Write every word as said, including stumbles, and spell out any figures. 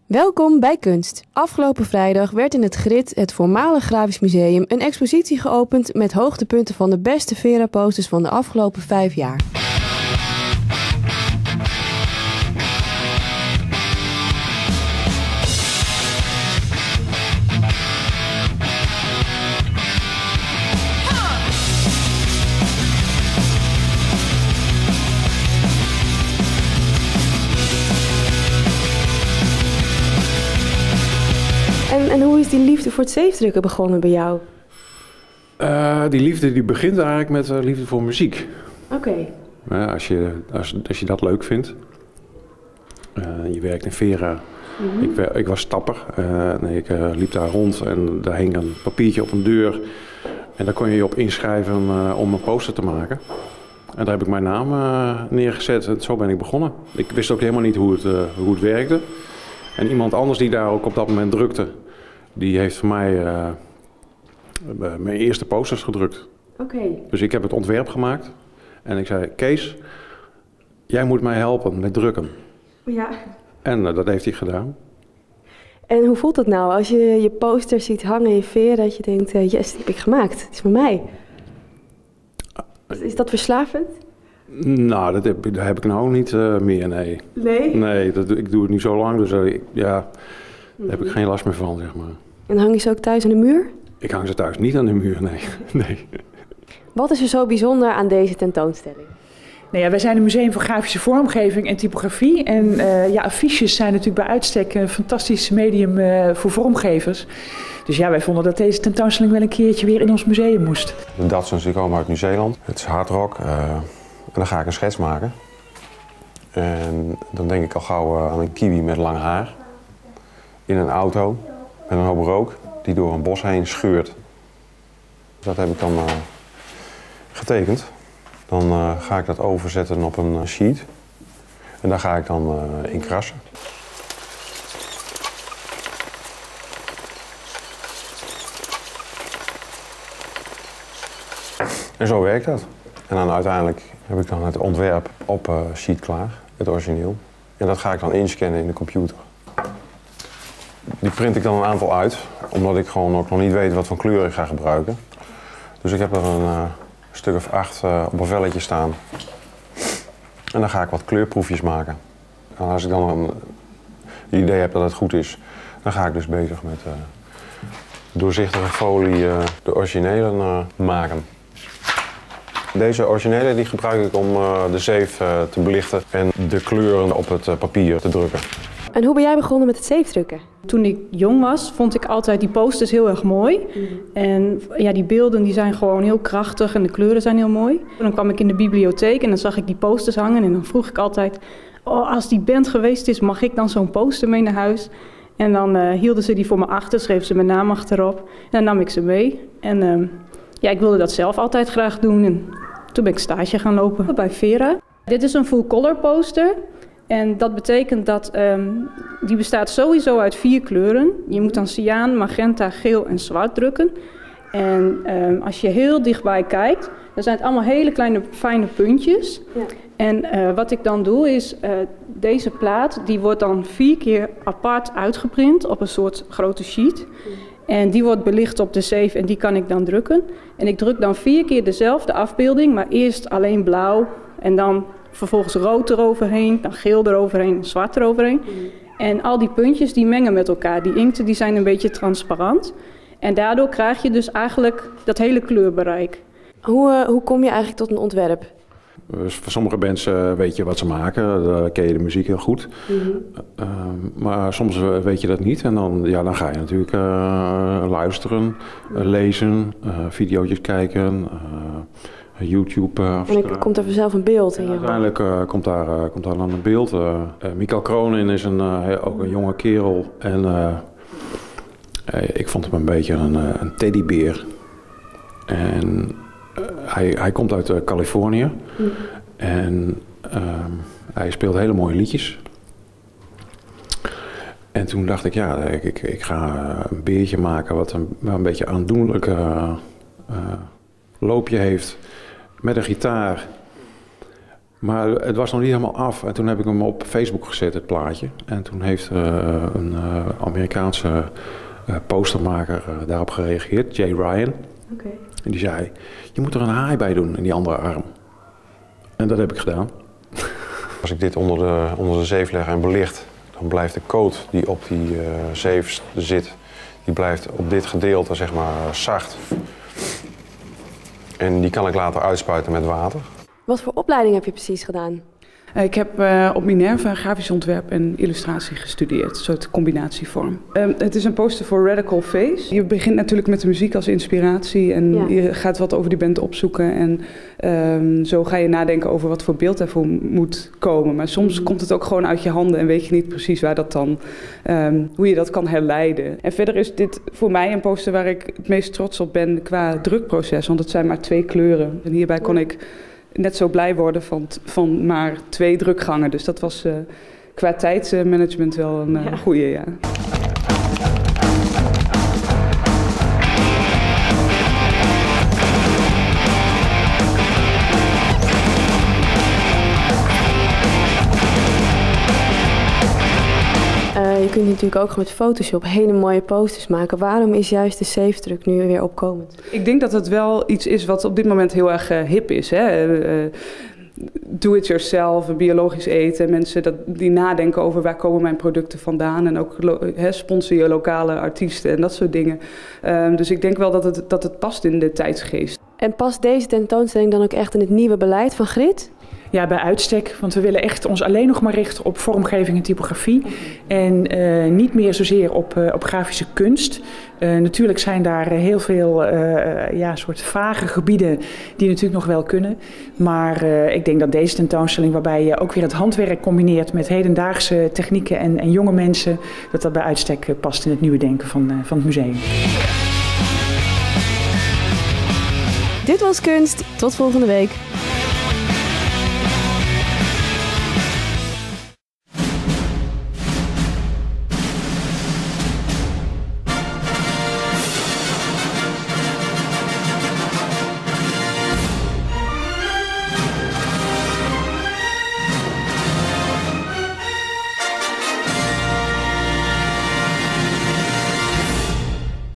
Welkom bij Kunst. Afgelopen vrijdag werd in het Grit, het voormalig Grafisch Museum, een expositie geopend met hoogtepunten van de beste Vera-posters van de afgelopen vijf jaar. En, en hoe is die liefde voor het zeefdrukken begonnen bij jou? Uh, die liefde die begint eigenlijk met uh, liefde voor muziek. Oké. Okay. Uh, als, je, als, als je dat leuk vindt. Uh, je werkt in Vera. Mm-hmm. ik, ik was stapper. Uh, nee, ik uh, liep daar rond en daar hing een papiertje op een deur. En daar kon je je op inschrijven uh, om een poster te maken. En daar heb ik mijn naam uh, neergezet en zo ben ik begonnen. Ik wist ook helemaal niet hoe het, uh, hoe het werkte. En iemand anders die daar ook op dat moment drukte, die heeft voor mij uh, mijn eerste posters gedrukt. Oké. Okay. Dus ik heb het ontwerp gemaakt en ik zei, Kees, jij moet mij helpen met drukken. Ja. En uh, dat heeft hij gedaan. En hoe voelt het nou als je je posters ziet hangen in Vera, dat je denkt, uh, yes, die heb ik gemaakt, het is voor mij. Is dat verslavend? Nou, dat heb, dat heb ik nou niet uh, meer, nee. Nee? Nee, dat, ik doe het nu zo lang, dus uh, ik, ja, daar heb ik geen last meer van, zeg maar. En hang je ze ook thuis aan de muur? Ik hang ze thuis niet aan de muur, nee. nee. Wat is er zo bijzonder aan deze tentoonstelling? Nou ja, wij zijn een museum voor grafische vormgeving en typografie. En uh, ja, affiches zijn natuurlijk bij uitstek een fantastisch medium uh, voor vormgevers. Dus ja, wij vonden dat deze tentoonstelling wel een keertje weer in ons museum moest. De Datsuns die komen uit Nieuw-Zeeland. Het is hardrock. Uh, en dan ga ik een schets maken. En dan denk ik al gauw uh, aan een kiwi met lang haar. In een auto met een hoop rook die door een bos heen scheurt. Dat heb ik dan uh, getekend. Dan uh, ga ik dat overzetten op een sheet. En daar ga ik dan uh, in krassen. En zo werkt dat. En dan uiteindelijk heb ik dan het ontwerp op uh, sheet klaar, het origineel. En dat ga ik dan inscannen in de computer. Die print ik dan een aantal uit, omdat ik gewoon ook nog niet weet wat voor kleur ik ga gebruiken. Dus ik heb er een uh, stuk of acht uh, op een velletje staan. En dan ga ik wat kleurproefjes maken. En als ik dan een, een idee heb dat het goed is, dan ga ik dus bezig met uh, doorzichtige folie uh, de originele uh, maken. Deze originele die gebruik ik om uh, de zeef uh, te belichten en de kleuren op het uh, papier te drukken. En hoe ben jij begonnen met het zeefdrukken? Toen ik jong was, vond ik altijd die posters heel erg mooi. Mm. En ja, die beelden die zijn gewoon heel krachtig en de kleuren zijn heel mooi. En dan kwam ik in de bibliotheek en dan zag ik die posters hangen en dan vroeg ik altijd, oh, als die band geweest is, mag ik dan zo'n poster mee naar huis? En dan uh, hielden ze die voor me achter, schreven ze mijn naam achterop en dan nam ik ze mee. En uh, ja, ik wilde dat zelf altijd graag doen en toen ben ik stage gaan lopen bij Vera. Dit is een full color poster. En dat betekent dat um, die bestaat sowieso uit vier kleuren. Je moet dan cyaan, magenta, geel en zwart drukken. En um, als je heel dichtbij kijkt, dan zijn het allemaal hele kleine fijne puntjes. Ja. En uh, wat ik dan doe is, uh, deze plaat die wordt dan vier keer apart uitgeprint op een soort grote sheet. Ja. En die wordt belicht op de zeef en die kan ik dan drukken. En ik druk dan vier keer dezelfde afbeelding, maar eerst alleen blauw en dan vervolgens rood eroverheen, dan geel eroverheen en zwart eroverheen. Mm. En al die puntjes die mengen met elkaar. Die inkten die zijn een beetje transparant. En daardoor krijg je dus eigenlijk dat hele kleurbereik. Hoe, uh, hoe kom je eigenlijk tot een ontwerp? Dus voor sommige mensen weet je wat ze maken, dan ken je de muziek heel goed. Mm-hmm. uh, maar soms weet je dat niet en dan, ja, dan ga je natuurlijk uh, luisteren, uh, lezen, uh, video's kijken. Uh, YouTube. Uh, en dan komt er vanzelf een beeld in je. Ja, uiteindelijk uh, komt, daar, uh, komt daar dan een beeld. Uh, uh, Michael Kronin is een, uh, ook een jonge kerel. En uh, uh, ik vond hem een beetje een, uh, een teddybeer. En uh, hij, hij komt uit uh, Californië. Mm. En uh, hij speelt hele mooie liedjes. En toen dacht ik, ja, ik, ik, ik ga een beertje maken wat een, een beetje aandoenlijk uh, uh, loopje heeft. Met een gitaar. Maar het was nog niet helemaal af. En toen heb ik hem op Facebook gezet, het plaatje. En toen heeft uh, een uh, Amerikaanse uh, postermaker uh, daarop gereageerd, Jay Ryan. Okay. En die zei, je moet er een haai bij doen in die andere arm. En dat heb ik gedaan. Als ik dit onder de, onder de zeef leg en belicht, dan blijft de coat die op die uh, zeef zit, die blijft op dit gedeelte zeg maar zacht. En die kan ik later uitspuiten met water. Wat voor opleiding heb je precies gedaan? Ik heb uh, op Minerva grafisch ontwerp en illustratie gestudeerd, een soort combinatievorm. Uh, het is een poster voor Radical Face. Je begint natuurlijk met de muziek als inspiratie en ja. je gaat wat over die band opzoeken. En um, zo ga je nadenken over wat voor beeld ervoor moet komen. Maar soms mm. komt het ook gewoon uit je handen en weet je niet precies waar dat dan, um, hoe je dat kan herleiden. En verder is dit voor mij een poster waar ik het meest trots op ben qua drukproces, want het zijn maar twee kleuren. En hierbij kon ik net zo blij worden van, van maar twee drukgangen. Dus dat was uh, qua tijdsmanagement wel een uh, ja. goede, ja. Uh, je kunt natuurlijk ook met Photoshop hele mooie posters maken. Waarom is juist de zeefdruk nu weer opkomend? Ik denk dat het wel iets is wat op dit moment heel erg uh, hip is. Hè? Uh, do it yourself, biologisch eten. Mensen dat, die nadenken over waar komen mijn producten vandaan. En ook he, sponsor je lokale artiesten en dat soort dingen. Uh, dus ik denk wel dat het, dat het past in de tijdsgeest. En past deze tentoonstelling dan ook echt in het nieuwe beleid van Grit? Ja, bij uitstek. Want we willen echt ons alleen nog maar richten op vormgeving en typografie. En uh, niet meer zozeer op, uh, op grafische kunst. Uh, natuurlijk zijn daar heel veel uh, ja, soort vage gebieden die natuurlijk nog wel kunnen. Maar uh, ik denk dat deze tentoonstelling, waarbij je ook weer het handwerk combineert met hedendaagse technieken en, en jonge mensen, dat dat bij uitstek uh, past in het nieuwe denken van, uh, van het museum. Dit was Kunst. Tot volgende week.